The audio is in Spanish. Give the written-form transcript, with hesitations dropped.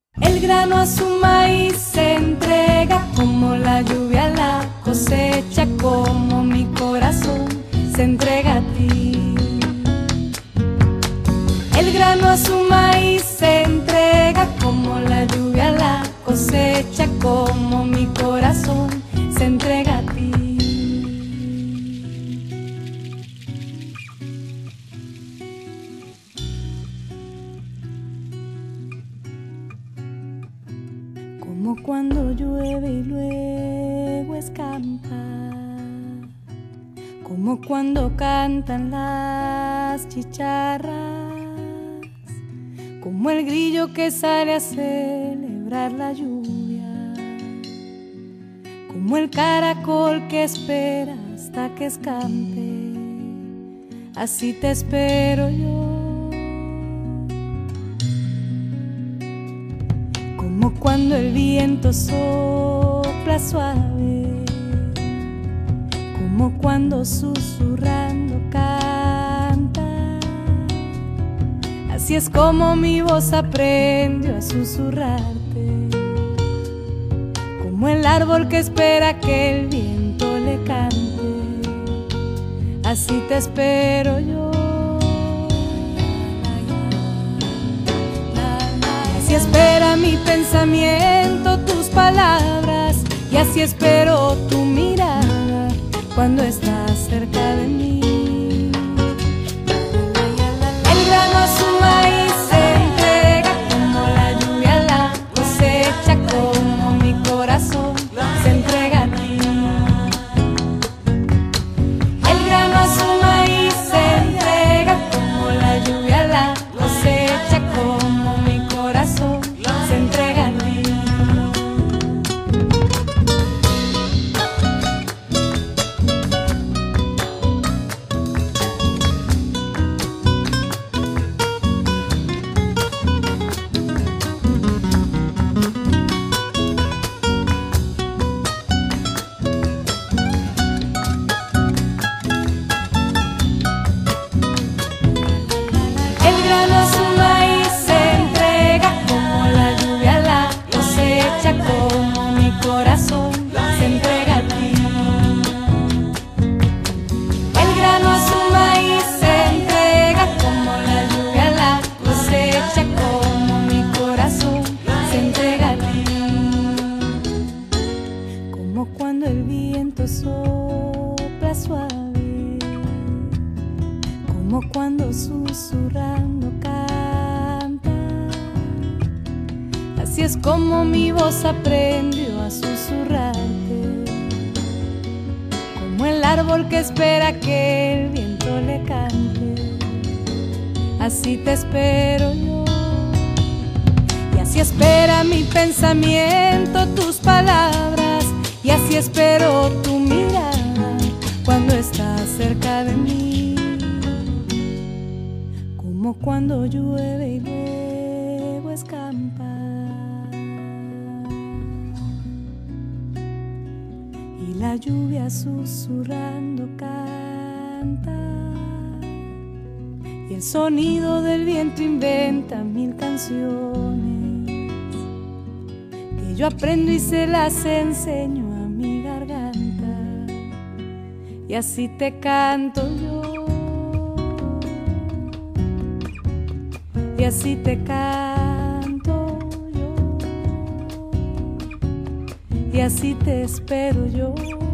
El grano a su maíz se entrega, como la lluvia a la cosecha, como mi corazón se entrega a ti. El grano a su maíz se entrega, como la lluvia a la cosecha, como mi corazón se entrega a ti. Como cuando llueve y luego escampa, como cuando cantan las chicharras, como el grillo que sale a celebrar la lluvia, como el caracol que espera hasta que escampe, así te espero yo. Como cuando el viento sopla suave, como cuando susurrando canta, así es como mi voz aprendió a susurrarte, como el árbol que espera que el viento le cante, así te espero yo. Así espera mi pensamiento tus palabras, y así espero tu mirada cuando estás cerca de mí. El grano a su maíz se entrega, como la lluvia a la cosecha, como mi corazón se entrega a ti. El grano a su maíz se entrega, como la lluvia a la cosecha, como mi corazón se entrega a ti. El grano a su maíz se entrega, como la lluvia a la cosecha, como mi corazón se entrega a ti. El grano a su maíz se entrega, como la lluvia a la cosecha, como mi corazón se entrega a ti. Como cuando el viento sopla suave, como cuando susurrando canta, así es como mi voz aprendió a susurrarte, como el árbol que espera que el viento le cante, así te espero yo. Y así espera mi pensamiento tus palabras, y así espero tu mirada cuando estás cerca de mí. Como cuando llueve y luego escampa, y la lluvia susurrando canta, y el sonido del viento inventa mil canciones que yo aprendo y se las enseño a mi garganta, y así te canto yo. Y así te canto yo, y así te espero yo.